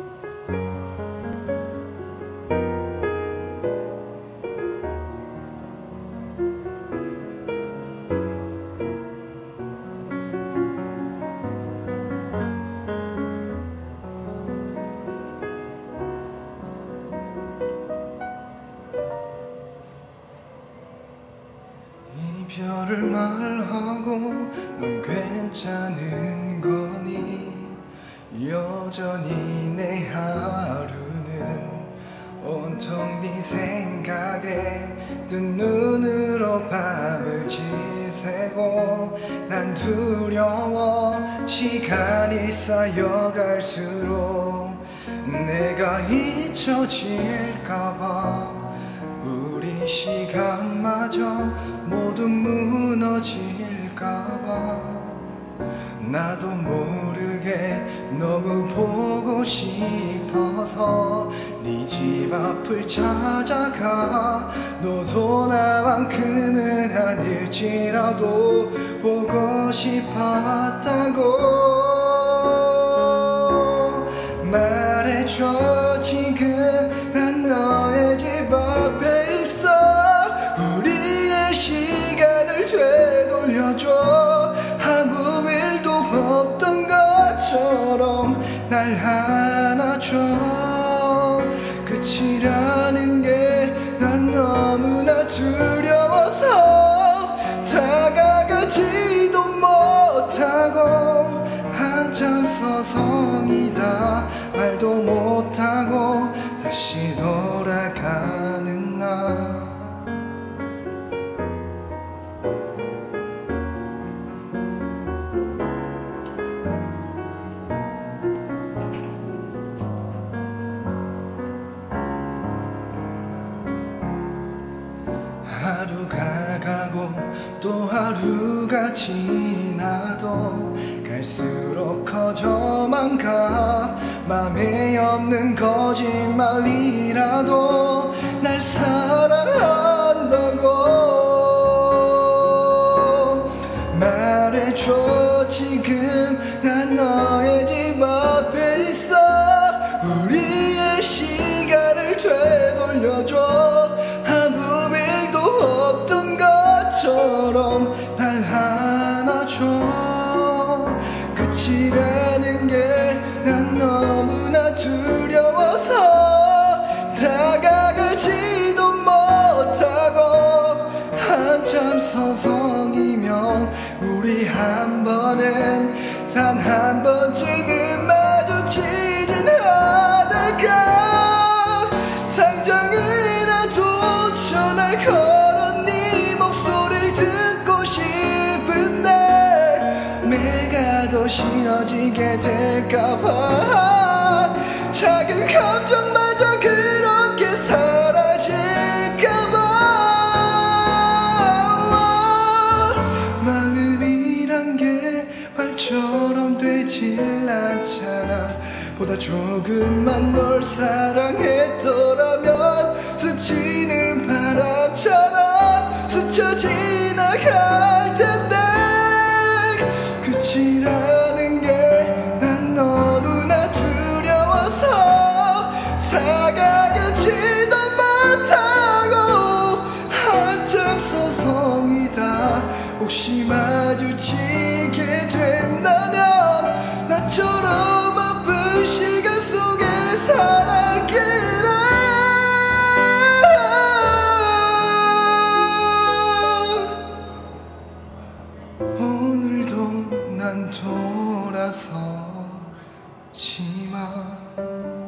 이별을 말하고 넌 괜찮은 거니? 여전히 내 하루는 온통 네 생각에 뜬 눈으로 밤을 지새고 난 두려워 시간이 쌓여갈수록 내가 잊혀질까봐 우리 시간마저 모두 무너질까봐 나도 모르게 너무 보고 싶어서 네 집 앞을 찾아가 너도 나만큼은 아닐지라도 보고 싶었다고 말해줘. 지금 난 너의 집 앞에 있어. 우리의 시간을 되돌려줘. 아무 일도 없던 것처럼 날 안아줘. 끝이라는 게 난 너무나 두려워서 다가가지도 못하고 한참 서성이다 말도 못하고 다시 돌아가는 나. 하루가 가고 또 하루가 지나도 갈수록 커져만 가. 맘에 없는 거짓말이라도 날 사랑한다고 말해줘. 지금 난 너의 집 앞에 있어. 우리의 시간을 되돌려줘. 아무 일도 없던 것처럼 날 안아줘. 끝이라는 게 난 너무나 두려워서 다가가지도 못하고 한참 서성이면 우리 한 번은 단 한 번쯤은 마주치진 않을까. 당장이라도 전화를 걸어 네 목소리를 듣고 싶은데 내가 더 싫어지게 될까봐 작은 감정마저 그렇게 사라질까봐. 마음이란 게 말처럼 되질 않잖아. 보다 조금만 널 사랑했더라면 스치는 바람처럼 스쳐 지나갈 텐데 끝이라는 게 난 너무나 두려워서 다가가지도 못하고 한참 서성이다 혹시 마주치게 된다면 나처럼 아픈 시간 속에 살았기를. 오늘도 난 돌아서지만